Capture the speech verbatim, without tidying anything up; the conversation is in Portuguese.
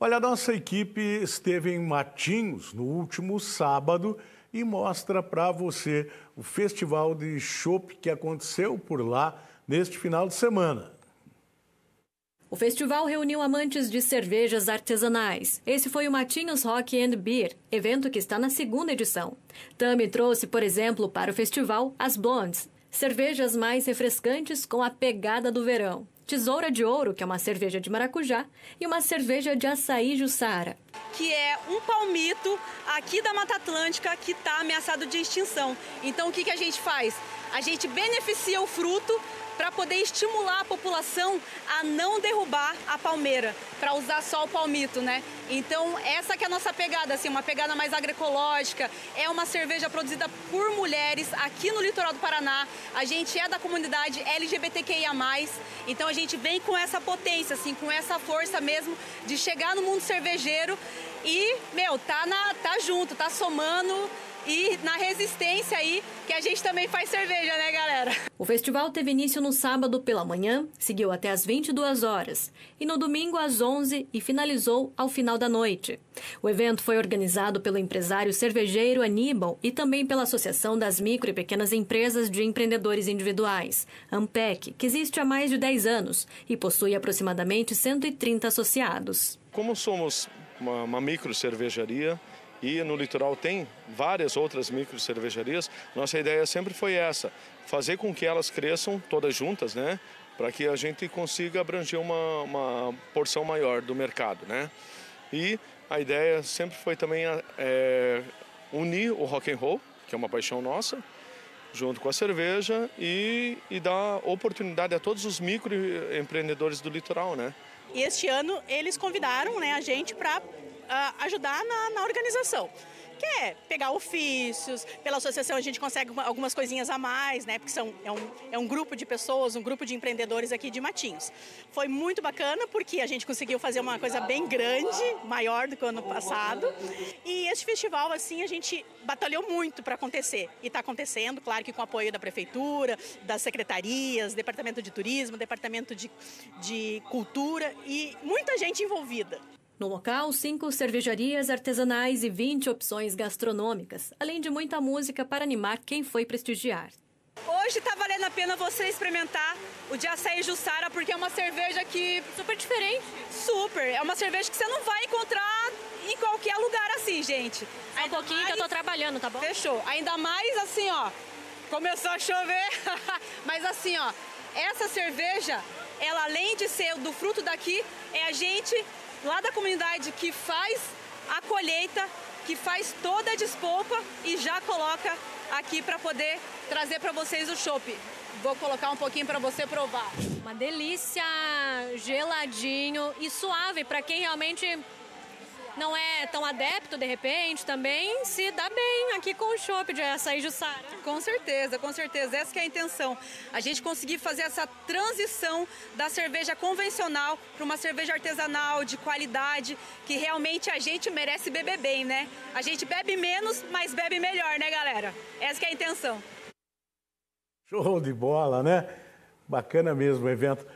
Olha, a nossa equipe esteve em Matinhos no último sábado e mostra para você o festival de chopp que aconteceu por lá neste final de semana. O festival reuniu amantes de cervejas artesanais. Esse foi o Matinhos Rock and Beer, evento que está na segunda edição. Tami trouxe, por exemplo, para o festival as Blondes, cervejas mais refrescantes com a pegada do verão. Tesoura de Ouro, que é uma cerveja de maracujá, e uma cerveja de açaí Jussara, que é um palmito aqui da Mata Atlântica que está ameaçado de extinção. Então o que, que a gente faz? A gente beneficia o fruto para poder estimular a população a não derrubar a palmeira, para usar só o palmito, né? Então essa que é a nossa pegada, assim, uma pegada mais agroecológica. É uma cerveja produzida por mulheres aqui no litoral do Paraná. A gente é da comunidade L G B T Q I A mais, então a gente vem com essa potência, assim, com essa força mesmo de chegar no mundo cervejeiro e, meu, tá, na, tá junto, tá somando e na resistência aí que a gente também faz cerveja, né, galera? O festival teve início no sábado pela manhã, seguiu até às vinte e duas horas e no domingo às onze e finalizou ao final da noite. O evento foi organizado pelo empresário cervejeiro Aníbal e também pela Associação das Micro e Pequenas Empresas de Empreendedores Individuais, AMPEC, que existe há mais de dez anos e possui aproximadamente cento e trinta associados. Como somos uma, uma micro cervejaria, e no litoral tem várias outras micro cervejarias, nossa ideia sempre foi essa, fazer com que elas cresçam todas juntas, né? Para que a gente consiga abranger uma, uma porção maior do mercado, né? E a ideia sempre foi também é, unir o rock and roll, que é uma paixão nossa, junto com a cerveja e, e dar oportunidade a todos os microempreendedores do litoral, né? E este ano eles convidaram, né, a gente para Uh, ajudar na, na organização, que é pegar ofícios, pela associação a gente consegue uma, algumas coisinhas a mais, né, porque são, é, um, é um grupo de pessoas, um grupo de empreendedores aqui de Matinhos. Foi muito bacana porque a gente conseguiu fazer uma coisa bem grande, maior do que o ano passado, e esse festival, assim, a gente batalhou muito para acontecer, e está acontecendo, claro que com o apoio da prefeitura, das secretarias, departamento de turismo, departamento de, de cultura e muita gente envolvida. No local, cinco cervejarias artesanais e vinte opções gastronômicas, além de muita música para animar quem foi prestigiar. Hoje está valendo a pena você experimentar o de açaí Jussara, porque é uma cerveja que... Super diferente. Super. É uma cerveja que você não vai encontrar em qualquer lugar assim, gente. Só um pouquinho mais... que eu tô trabalhando, tá bom? Fechou. Ainda mais assim, ó, começou a chover, mas assim, ó, essa cerveja, ela além de ser do fruto daqui, é a gente... lá da comunidade que faz a colheita, que faz toda a despolpa e já coloca aqui para poder trazer para vocês o chopp. Vou colocar um pouquinho para você provar. Uma delícia, geladinho e suave para quem realmente não é tão adepto, de repente, também se dá bem aqui com o chopp de açaí Jussara. Com certeza, com certeza. Essa que é a intenção. A gente conseguir fazer essa transição da cerveja convencional para uma cerveja artesanal, de qualidade, que realmente a gente merece beber bem, né? A gente bebe menos, mas bebe melhor, né, galera? Essa que é a intenção. Show de bola, né? Bacana mesmo o evento.